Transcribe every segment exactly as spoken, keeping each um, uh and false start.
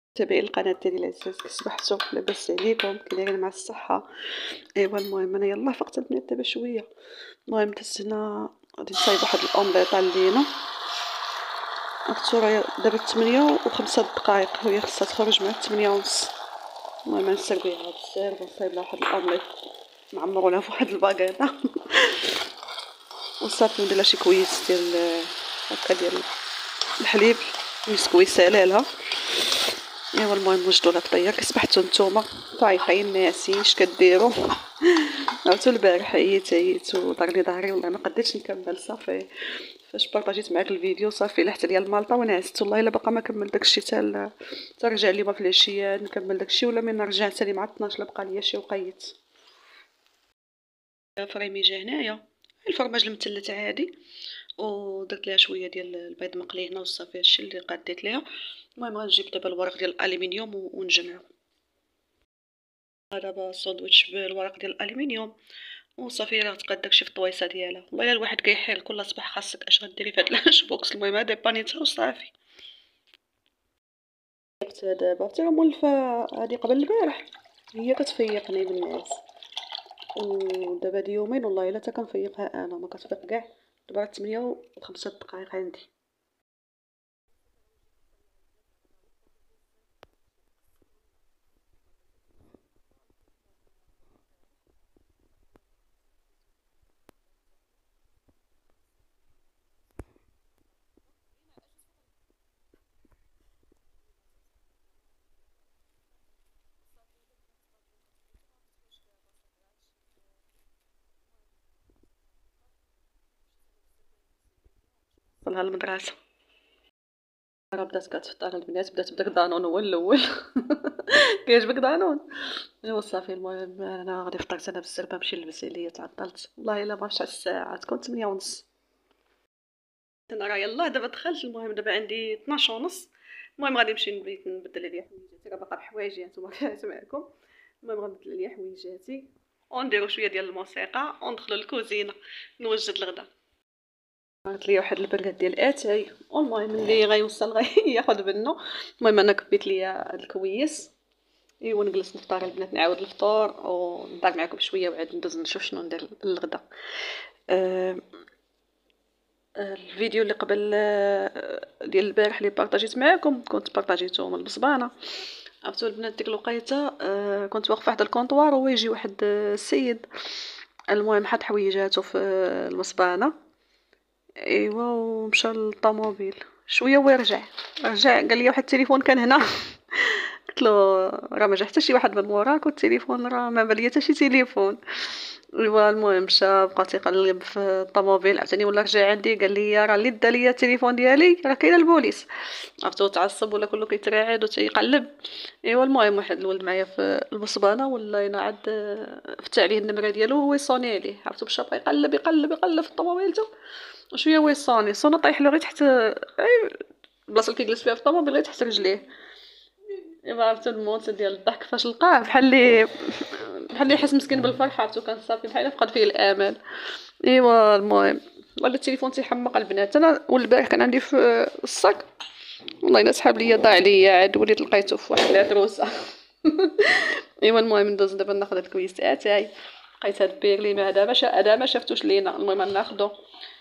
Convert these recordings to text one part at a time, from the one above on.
متابعين القناة ديالي العزاز، كي صبحتو؟ لاباس عليكم؟ كي دايرين مع الصحة؟ ايوا المهم انا يلاه فقت البنات دابا شويه. المهم دزت هنا غادي نصايب واحد الاومليط علينا. عرفتو راه دابا ثمانية وخمسة دقائق، وهي خصها تخرج مع ثمانية ونص. المهم نسربيها هاد السير ونصايب لها واحد الاومليط نعمرو في واحد الباكيطه وصافي ندير لها شي كويس ديال هكا ديال الحليب نسكويسها لها. ايوا المهم وجدوا لها طيار. كي صبحتوا نتوما؟ طايحين ناعسين اش كديروا؟ عرفتوا البارح عييت عييت ودار لي ظهري والله ما قديتش نكمل. صافي فاش بارطاجيت معاك الفيديو صافي لحت عليا المالطه ونعست والله الا باقا ما كمل داكشي حتى حتى رجع لي في العشيه نكمل داكشي، ولا من رجعت حتى مع اثناش لا بقى ليا شي وقيت. فريمي جا هنايا الفرماج المثلث عادي، ودرت ليها شويه ديال البيض مقلي هنا وصافي هادشي اللي قاديت ليها. المهم غنجيب دابا الورق ديال الالومنيوم ونجمعو. دابا ساندويتش بالورق ديال الالومنيوم وصافي راه تقاد داكشي في الطويصه ديالها. والله الا الواحد كيحير كل صباح خاصك اش غديري في هاد اللانش بوكس. المهم هذا بانيتها وصافي. حتى دابا حتى مولفه هادي قبل البارح هي كتفيقني بالناس، ودابا هادي يومين والله الا حتى كنفيقها انا ما كتفيق كاع. دابا ثمانية وخمسة دقائق عندي. وصلها المدرسه راه بدات كتفطر البنات، بدات بداك دانون هو الاول. كيعجبك دانون؟ ايوا صافي المهم انا غادي فطرت انا بالزربه نمشي نلبس عليا تعطلت والله الا ما عرفتش على الساعه تكون ثمانية ونص. انا راه يلاه دابا دخلت. المهم دابا عندي اثناش ونص. المهم غادي نمشي نبيت نبدل عليا حويجاتي راه باقا بحوايجي نتوما كانت معكم. المهم غنبدل عليا حويجاتي ونديرو شويه ديال الموسيقى وندخلو للكوزينه نوجد الغدا. عملت لي واحد البرغد ديال اتاي والمهم اللي غيوصل غياخذ منه. المهم انا كبيت ليا الكويس ايوا نجلس نفطر البنات نعاود الفطور وندار معكم شويه وعاد ندوز نشوف شنو ندير للغدا. أه الفيديو اللي قبل أه ديال البارح اللي بارطاجيت معكم كنت بارطاجيته من البصبانه. عرفتوا البنات ديك الوقيته أه كنت واقفه واحد الكونطوار ويجي واحد السيد. المهم حط حويجاتو في المصبانه ايوا ومشى للطوموبيل شويه ورجع. رجع قال لي واحد التليفون كان هنا. قلت له راه ما جا حتى شي واحد من موراك والتليفون راه ما بالي حتى شي تليفون. ايوا المهم مشى بقى تيقلب في الطوموبيل عاوتاني ولا رجع عندي قال لي راه اللي دا ليا التليفون ديالي راه كاين البوليس. عرفتو تعصب ولا كله كيتراعد وتيقلب. ايوا المهم واحد الولد معايا في المصبانه ولا ينعد فتح عليه النمره ديالو وهو يصوني عليه. عرفتو باش بقى يقلب يقلب يقلب في الطوموبيل تو وشويه هو يصوني صونا طايح له غير تحت البلاصه اللي كيجلس فيها في الطوموبيل غير تحت رجليه. ايوا عرفتو الموت ديال الضحك فاش لقاه بحال اللي بحال اللي حس مسكين بالفرحه. عرفتو كان صافي بحال فقد فيه الامل. ايوا المهم ولا التليفون تيحمق البنات. انا والبارح كان عندي في الصاك والله الا سحاب ليا ضاع ليا عاد وليت لقيته في واحد العتروسه. ايوا المهم ندوز دابا ناخذ الكويس تاعي. لقيت هاد بيرلين هذا ما شا هذا ما شفتوش لينا. المهم ناخذو.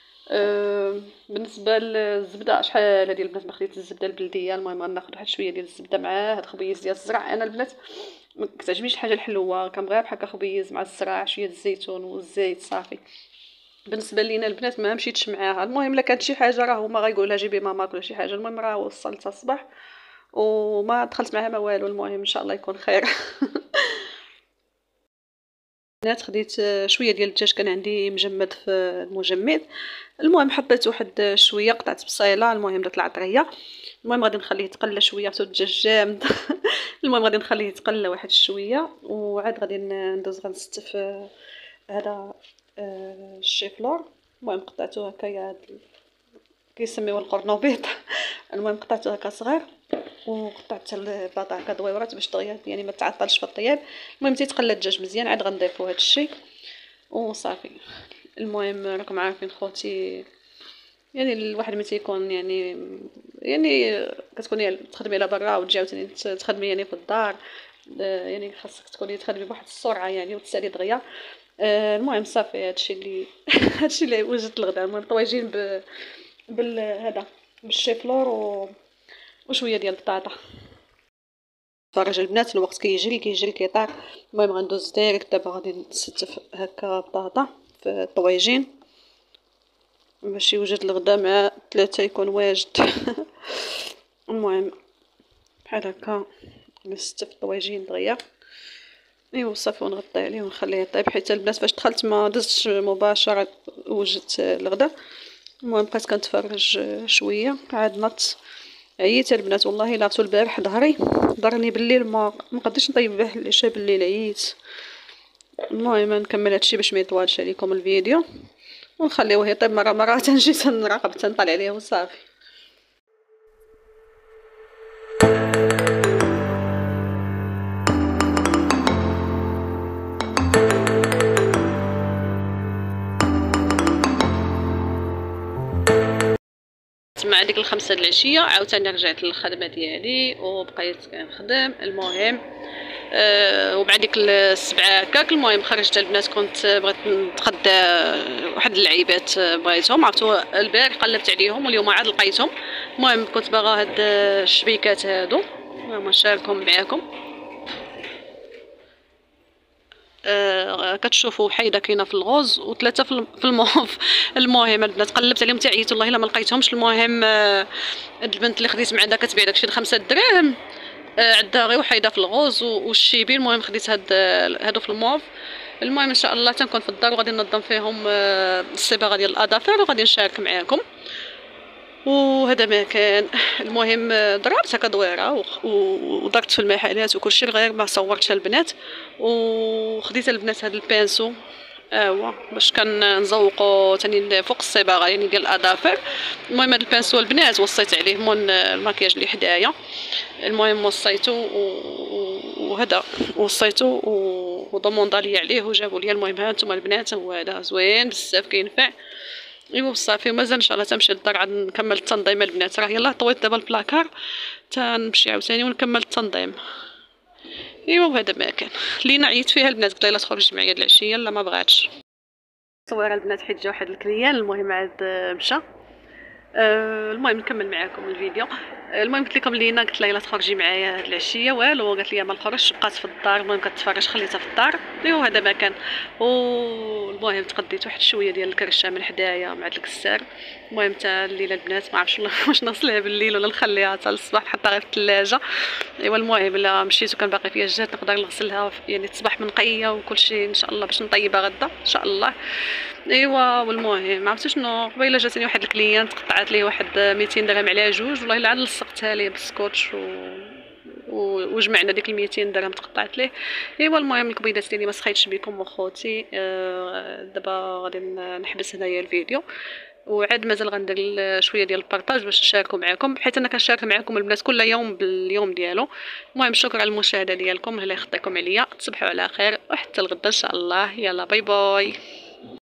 أه بالنسبه للزبده شحال هادي البنات ما خديت الزبده البلديه. المهم غناخذ واحد شويه ديال الزبده معاه هاد خبيز ديال الزرع. انا البنات ما كتعجبنيش الحاجه الحلوه كنبغيها بحال هكا خبيز مع الزرع شويه الزيتون والزيت صافي. بالنسبه لينا البنات ما مشيتش معاها. المهم الا كانت شي حاجه راه هما غايقولها جيبي ماماك ولا شي حاجه. المهم راه وصلت الصباح وما دخلت معها ما والو. المهم ان شاء الله يكون خير. بنات خديت شويه ديال الدجاج كان عندي مجمد في المجمد. المهم حطيت واحد شويه قطعه بصيله. المهم درت العطريه. المهم غادي نخليه يتقلى شويه حتى الدجاج جامد. المهم غادي نخليه يتقلى واحد شويه وعاد غادي ندوز غنستف هذا الشيفلور. المهم قطعته هكايا كيسميوه القرنبيط. المهم قطعته هكا صغير وقطعت البطاطا هكا دويورات باش دغيا يعني ما تعطلش في الطياب. المهم تيتقلى الدجاج مزيان عاد غنضيفو هذا الشيء وصافي. المهم راكم عارفين خوتي يعني الواحد ملي تيكون يعني يعني كتكوني تخدمي على برا وتجي عاوتاني تخدمي يعني في الدار، يعني خاصك تكوني تخدمي بواحد السرعه يعني وتسالي دغيا. آه المهم صافي هادشي اللي هادشي اللي وجدت الغدا. المهم طواجين ب بال هذا بالشيفلور و... وشويه ديال البطاطا. فرج البنات الوقت كيجري كيجري كيطير. المهم غندوز ديريكت دابا غادي نستف هكا بطاطا في الطواجين باش يوجد الغدا مع ثلاثه يكون واجد. المهم بحال هكا نستف الطواجين دغيا ايوا صافي ونغطي عليه ونخليه يطيب، حيت البنات فاش دخلت ما دزتش مباشره وجدت الغدا. المهم بقيت كنتفرج شويه عاد نط عييت البنات والله الا عرفتو البارح ظهري ضرني بالليل ما مقدرتش نطيب به العشاء بالليل عييت. المهم نكمل هادشي باش ما يطوالش عليكم الفيديو ونخليوه يطيب مره مره تنجي تنراقب تنطلع عليه وصافي. مع ديك الخمسة د العشيه عاوتاني رجعت للخدمه ديالي وبقيت كنخدم. المهم أه وبعد ديك السبعه هكاك المهم خرجت البنات كنت بغيت نتغدى واحد اللعيبات بغيتهم عرفتوا البارح قلبت عليهم واليوم عاد لقيتهم. المهم كنت باغا هاد الشبيكات هادو المهم نشاركهم معاكم. آه كتشوفوا حيده كاينه في الغوز وثلاثه في الموف. المهم البنات قلبت عليهم تعيت والله الا ما لقيتهمش. المهم آه البنت اللي خديت معها كتبيع داكشي بخمسة دراهم آه عندها غير وحيده في الغوز والشيبي. المهم خديت هاد هادو في الموف. المهم ان شاء الله تنكون في الدار وغادي ننظم فيهم آه الصباغه ديال الاظافر وغادي نشارك معاكم وهذا ما كان. المهم ضربت هكا دويره ودرت في المحلات وكلشي غير ما صورتش البنات وخديت البنات هذا البانسو ايوا باش كنزوقوا ثاني فوق الصباغه يعني ديال الاظافر. المهم هذا البانسو البنات وصيت عليه من الماكياج اللي حدايا. المهم وصيته وهذا وصيته وضموندا لي عليه وجابوا لي. المهم ها انتم البنات هو هذا زوين بزاف كينفع ايوا صافي. ومازال ان شاء الله تنمشي للدار عاد نكمل التنظيم البنات. راه يلاه طويت دابا البلاكار تنمشي عاوتاني ونكمل التنظيم ايوا. وهذا ما كان لينا عييت فيها البنات قلت لها تخرج معايا العشيه لا ما بغاتش صويره البنات حيت جا واحد الكليان. المهم عاد مشى. أه المهم نكمل معاكم الفيديو. المهم قلت لكم لينا قلت لها يلا تخرجي معايا هاد العشيه والو قالت لي ما نخرجش بقات في الدار. المهم كتفرج خليتها في الدار ايوا هذا ما كان. والمهم تقديت واحد شويه ديال الكرشه من حدايا مع الكسار. المهم حتى الليله البنات ما عرفتش واش نغسلها بالليل ولا نخليها حتى للصباح نحطها غير في الثلاجه ايوا. المهم الا مشيت وكان باقي فيها الجهد نقدر نغسلها يعني تصبح منقيه وكلشي ان شاء الله باش نطيبها غدا ان شاء الله ايوا. والمهم ما عرفتش شنو قبيله جاتني واحد الكليان تقطعت ليه واحد ميتين درهم على جوج والله الا عاد لصقتها ليه بالسكوتش و وجمعنا ديك ميتين درهم تقطعت ليه ايوا. المهم القبيلات ديالي ما سخيتش بكم وخوتي. آه دابا غادي نحبس هنايا الفيديو وعاد مازال غندير شويه ديال البارطاج باش نشاركو معكم حيت انا كنشارك معكم البنات كل يوم باليوم ديالو. المهم شكرا على المشاهده ديالكم الله يخطيكم عليا. تصبحوا على خير وحتى الغدا ان شاء الله. يلا باي باي.